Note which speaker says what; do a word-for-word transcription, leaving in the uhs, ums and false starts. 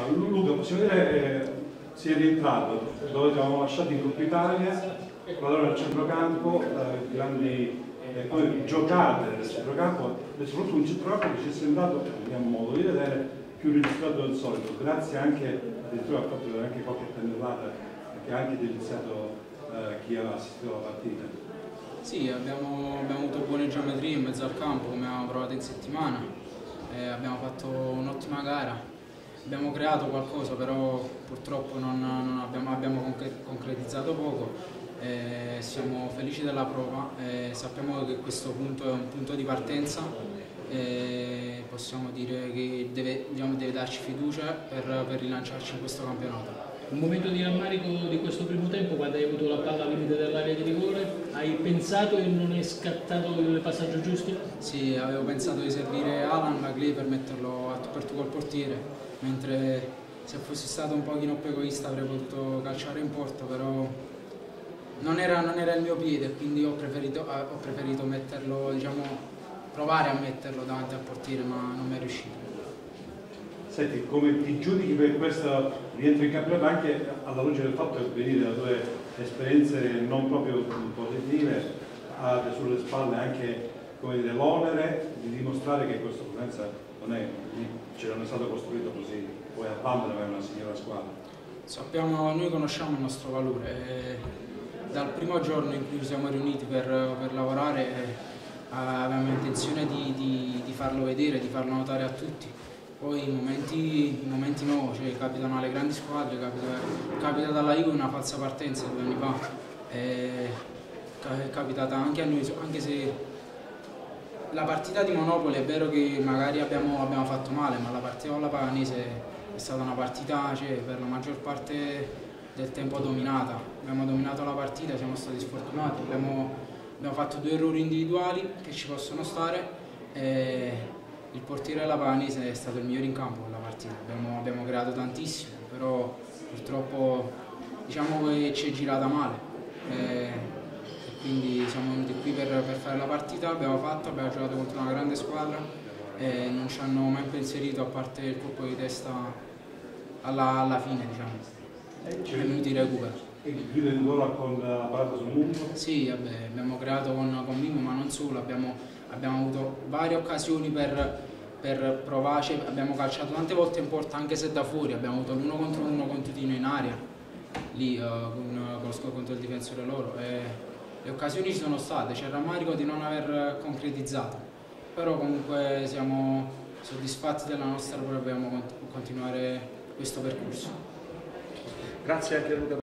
Speaker 1: Luca, possiamo dire che si è rientrato dove ci avevamo lasciato in Coppa Italia, allora al centrocampo, eh, grandi eh, poi giocate del centrocampo e soprattutto un centrocampo che ci è sembrato, a mio modo di vedere, più registrato del solito, grazie anche addirittura al fatto che anche qualche pennellata che ha anche deliziato eh, chi ha assistito alla partita.
Speaker 2: Sì, abbiamo, abbiamo avuto buone geometrie in mezzo al campo come abbiamo provato in settimana, eh, abbiamo fatto un'ottima gara. Abbiamo creato qualcosa, però purtroppo non, non abbiamo, abbiamo concretizzato poco. Eh, siamo felici della prova, eh, sappiamo che questo punto è un punto di partenza, eh, possiamo dire che deve, diciamo, deve darci fiducia per, per rilanciarci in questo campionato.
Speaker 3: Un momento di rammarico di questo primo tempo, quando hai avuto la palla al limite dell'area di rigore, hai pensato che non è scattato il passaggio giusto?
Speaker 2: Sì, avevo pensato di servire Alan Bagley per metterlo a tu per tu col portiere, mentre se fossi stato un pochino più egoista avrei potuto calciare in porta, però non era, non era il mio piede, quindi ho preferito, ho preferito metterlo, diciamo, provare a metterlo davanti al portiere, ma non mi è riuscito.
Speaker 1: Senti, come ti giudichi per questo rientro in campionato, anche alla luce del fatto che venire da due esperienze non proprio positive, ha sulle spalle anche l'onere di dimostrare che questo Cosenza non è, ce l'hanno stato costruito così, poi a Bambera è una signora squadra.
Speaker 2: Sappiamo, noi conosciamo il nostro valore, e dal primo giorno in cui ci siamo riuniti per, per lavorare eh, avevamo intenzione di, di, di farlo vedere, di farlo notare a tutti. Poi in momenti, in momenti no, cioè, capitano alle grandi squadre, capita, capita dalla Juve una falsa partenza due anni fa, è capitata anche a noi, anche se la partita di Monopoli è vero che magari abbiamo, abbiamo fatto male, ma la partita con la Paganese è stata una partita, cioè, per la maggior parte del tempo dominata. Abbiamo dominato la partita, siamo stati sfortunati, abbiamo, abbiamo fatto due errori individuali che ci possono stare. E il portiere della Paganese è stato il migliore in campo quella partita, abbiamo, abbiamo creato tantissimo, però purtroppo diciamo che ci è girata male. E, quindi siamo venuti qui per, per fare la partita, abbiamo fatto, abbiamo giocato contro una grande squadra e non ci hanno mai impensierito a parte il colpo di testa alla, alla fine, diciamo. Ci è venuti di recupero.
Speaker 1: E il grido di gol con la parata sul muro?
Speaker 2: Sì, vabbè, abbiamo creato con, con Mimo, ma non solo, abbiamo, abbiamo avuto varie occasioni per, per provarci, abbiamo calciato tante volte in porta anche se da fuori, abbiamo avuto l'uno contro uno con Tutino in aria, lì uh, con, con lo score contro il difensore loro. E le occasioni ci sono state, c'è il rammarico di non aver concretizzato, però comunque siamo soddisfatti della nostra prova e dobbiamo continuare questo percorso.
Speaker 4: Grazie anche a Luca.